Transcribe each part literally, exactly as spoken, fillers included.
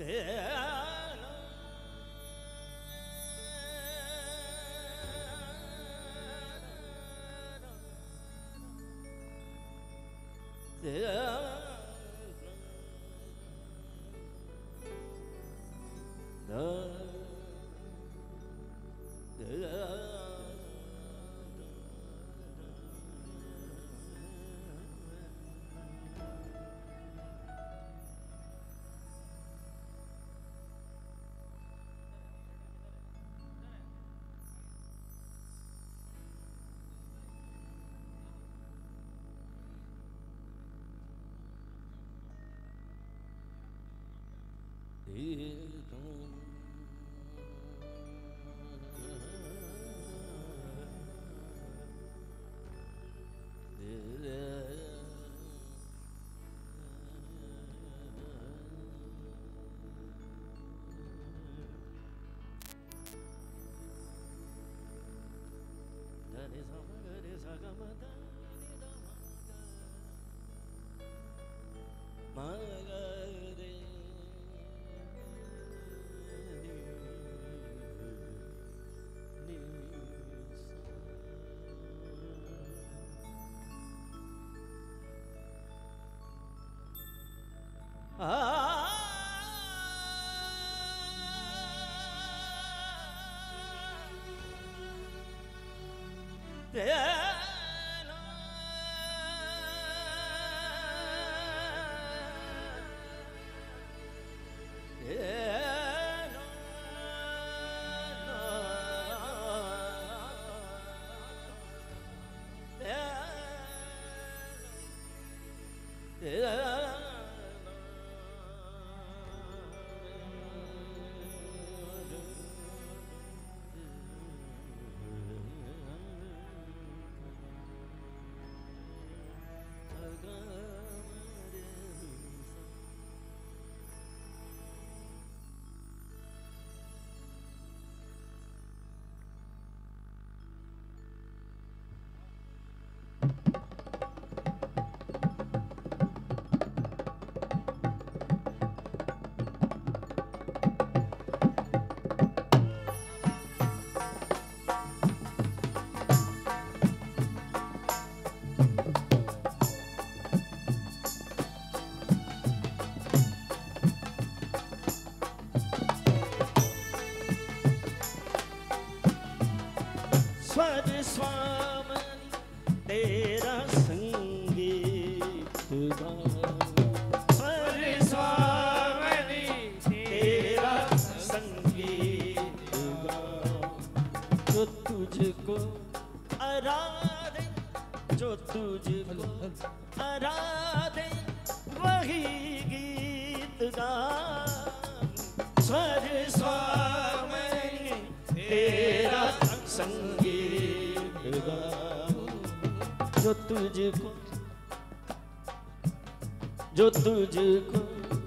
जो तुझको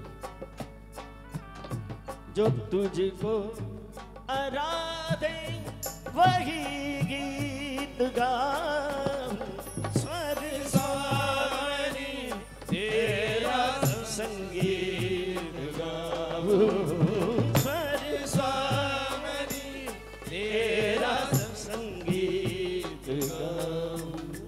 जो तुझको आराधे वही गीत गाऊं स्वर सावरी तेरा संगीत गाऊं स्वर सावरी तेरा संगीत गाऊं।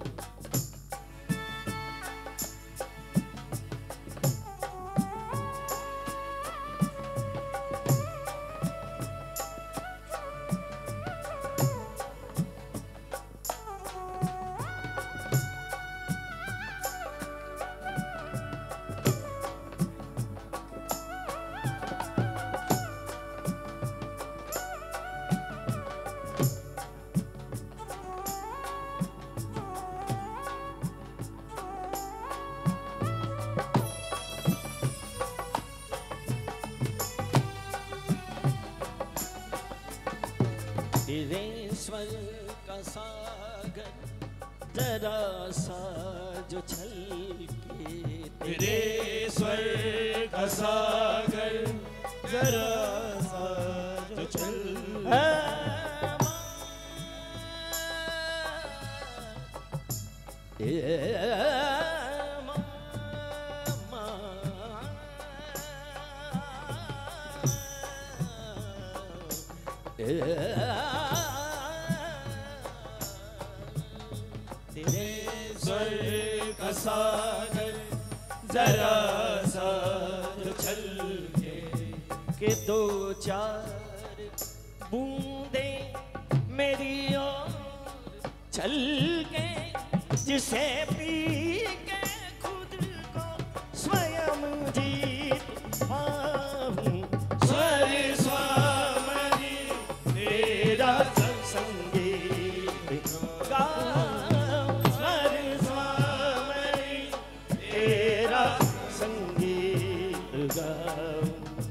तेरे स्वर का सागर जरा सा जो छलके तेरे स्वर का सागर जरा सा जो छलके तेरे स्वर का सागर जरा सा जो छलके के दो चार बूंदे मेरी ओर छलके जिसे पी के खुद को स्वयं जीत पाऊं स्वर स्वामी तेरा संगीत गाऊं स्वर स्वामी तेरा संगीत गाऊं।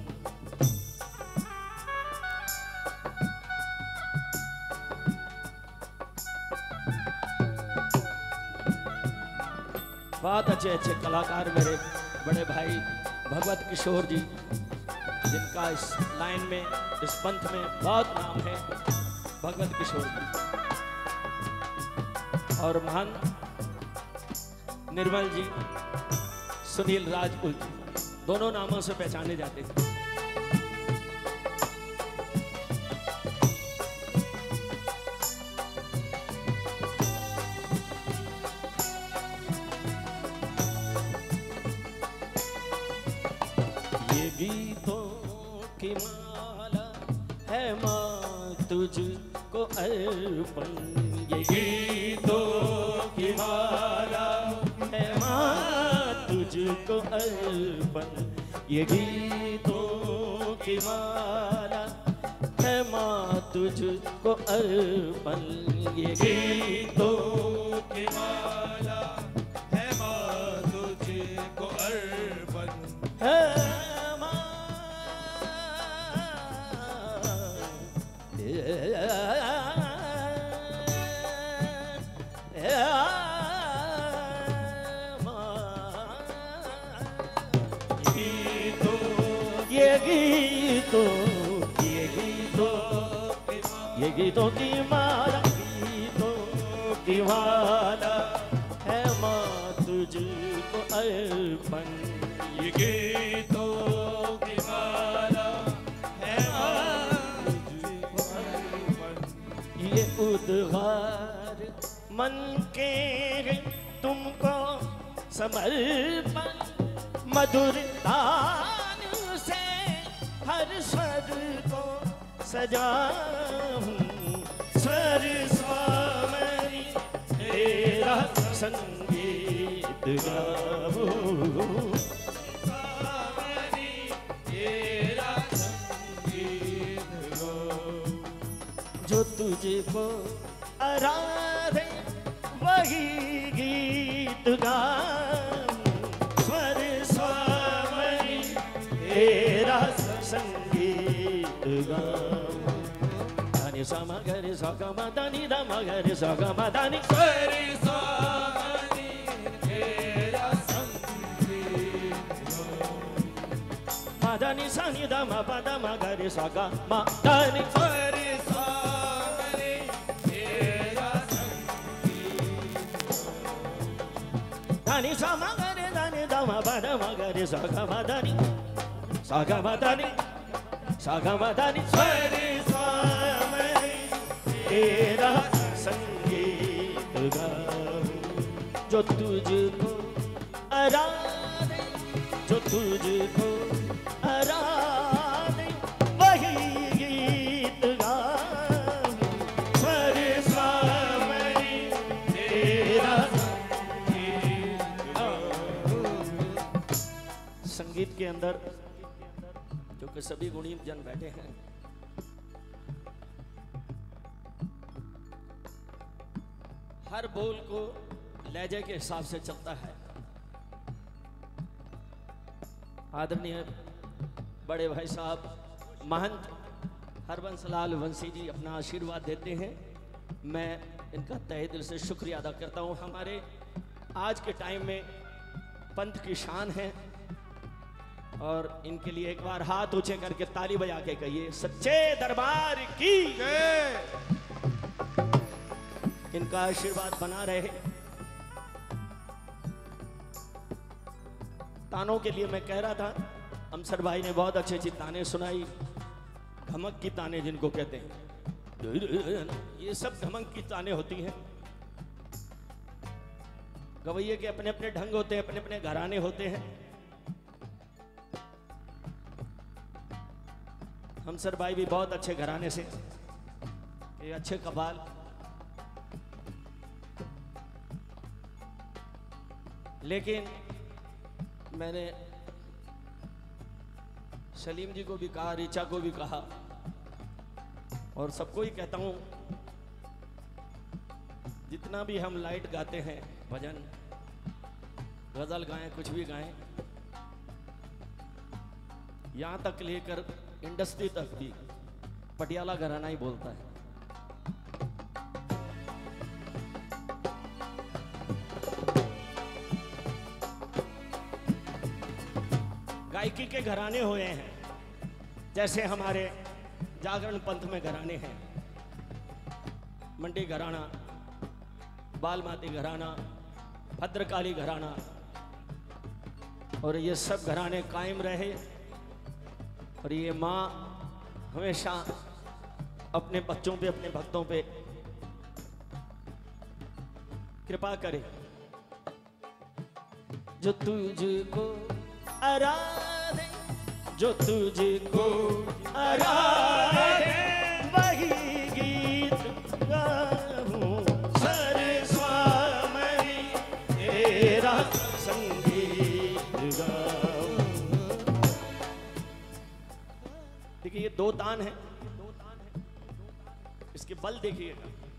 बहुत अच्छे अच्छे कलाकार मेरे बड़े भाई भगवत किशोर जी, जिनका इस लाइन में इस पंथ में बहुत नाम है, भगवत किशोर जी। और महान निर्मल जी, सुनील राजपूत, दोनों नामों से पहचाने जाते हैं। गीतों की माला है माँ तुझको अर्पण, ये गीतों की माला है माँ तुझको अर्पण, ये गीतों की माला है माँ तुझको अर्पण, ये गीतों की माला है माँ तुझको अर्पण है ये गीतों की माला, गीतों की माला है माँ तुझको अर्पण, ये गीतों की माला है माँ तुझको अर्पण, ये उद्गार मन के तुमको समर्पण, मधुर तान से हर स्वर को सजाऊं, स्वर स्वामी तेरा संगीत गाऊं, स्वामी तेरा संगीत गाऊं, जो तुझको आराधे वही गीत गाऊं, स्वर स्वामी तेरा संगीत गाऊं। धनि सा म ग रे सा ग म धनि ध म ग रे सा ग म धनि स्वर स्वामी तेरा संगीत गाऊं। म धनि सा नि ध म प ध म ग रे सा ग म धनि स्वर स्वामी तेरा संगीत गाऊं। धनि सा म ग रे धनि ध म प ध म ग रे सा ग म धनि सा ग म धनि सा ग म धनि स्वर स्वामी तेरा संगीत गाऊं, जो तुझको आराधे, जो तुझको आराधे वही गीत गाऊं, स्वर स्वामी तेरा संगीत गाऊं। संगीत के अंदर जो कि सभी गुणी जन बैठे हैं, हर बोल को लहजे के हिसाब से चलता है। आदरणीय बड़े भाई साहब महंत हरबंस लाल वंशी जी अपना आशीर्वाद देते हैं, मैं इनका तहे दिल से शुक्रिया अदा करता हूं। हमारे आज के टाइम में पंथ की शान है, और इनके लिए एक बार हाथ ऊंचे करके ताली बजा के कहिए सच्चे दरबार की जय। इनका आशीर्वाद बना रहे। तानों के लिए मैं कह रहा था, अमसर भाई ने बहुत अच्छी अच्छी ताने सुनाई, धमक की ताने जिनको कहते हैं, ये सब धमक की ताने होती हैं। गवैये के अपने अपने ढंग होते हैं, अपने अपने घराने होते हैं। हमसर भाई भी बहुत अच्छे घराने से, ये अच्छे कबाल। लेकिन मैंने सलीम जी को भी कहा, ऋचा को भी कहा, और सबको ही कहता हूं, जितना भी हम लाइट गाते हैं, भजन गजल गाएं, कुछ भी गाएं, यहां तक लेकर इंडस्ट्री तक भी पटियाला घराना ही बोलता है। गायकी के घराने हुए हैं, जैसे हमारे जागरण पंथ में घराने हैं, मंडी घराना, बालमाती घराना, भद्रकाली घराना, और ये सब घराने कायम रहे। और ये माँ हमेशा अपने बच्चों पे, अपने भक्तों पे कृपा करे। जो तुझको आराधे, जो तुझको आराधे, वही गीत गाऊं, सरस्वती तेरा संगीत गाऊं। देखिए ये दो तान है, इसके बल देखिएगा।